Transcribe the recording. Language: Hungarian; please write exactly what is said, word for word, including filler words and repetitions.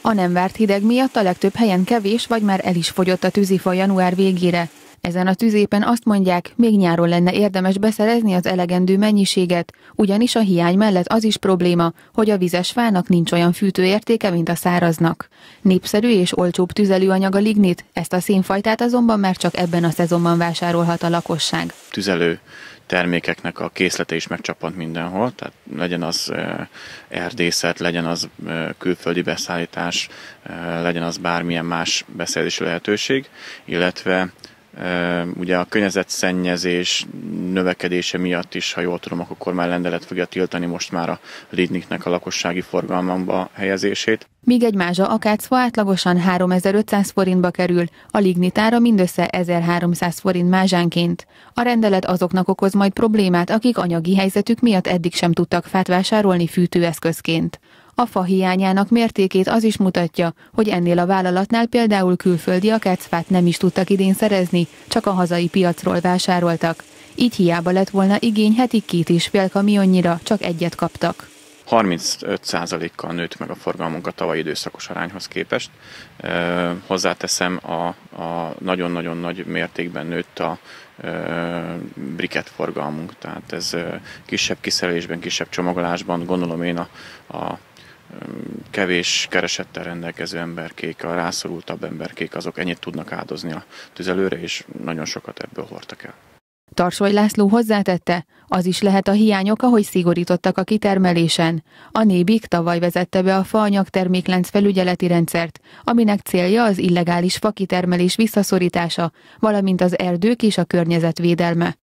A nem várt hideg miatt a legtöbb helyen kevés vagy már el is fogyott a tűzifa január végére. Ezen a tüzépen azt mondják, még nyáron lenne érdemes beszerezni az elegendő mennyiséget, ugyanis a hiány mellett az is probléma, hogy a vizes fának nincs olyan fűtőértéke, mint a száraznak. Népszerű és olcsóbb tüzelőanyag a lignit, ezt a szénfajtát azonban már csak ebben a szezonban vásárolhat a lakosság. Tüzelő termékeknek a készlete is megcsappant mindenhol, tehát legyen az erdészet, legyen az külföldi beszállítás, legyen az bármilyen más beszerzési lehetőség, illetve ugye a környezetszennyezés növekedése miatt is, ha jól tudom, akkor már rendelet fogja tiltani most már a lignitnek a lakossági forgalmamba helyezését. Míg egy mázsa akácfa átlagosan háromezer-ötszáz forintba kerül, a lignitára mindössze ezer-háromszáz forint mázsánként. A rendelet azoknak okoz majd problémát, akik anyagi helyzetük miatt eddig sem tudtak fát vásárolni fűtőeszközként. A fa hiányának mértékét az is mutatja, hogy ennél a vállalatnál például külföldi akácfát nem is tudtak idén szerezni, csak a hazai piacról vásároltak. Így hiába lett volna igény heti két és fél kamionnyira, csak egyet kaptak. harmincöt százalékkal nőtt meg a forgalmunk a tavalyi időszakos arányhoz képest. E, hozzáteszem, a, a nagyon-nagyon nagy mértékben nőtt a e, briket forgalmunk, tehát ez e, kisebb kiszerelésben, kisebb csomagolásban, gondolom én a, a kevés keresettel rendelkező emberkék, a rászorultabb emberkék, azok ennyit tudnak áldozni a tüzelőre, és nagyon sokat ebből hordtak el. Tarsoly László hozzátette, az is lehet a hiány oka, hogy szigorítottak a kitermelésen. A Nébik tavaly vezette be a faanyag terméklánc felügyeleti rendszert, aminek célja az illegális fakitermelés visszaszorítása, valamint az erdők és a környezet védelme.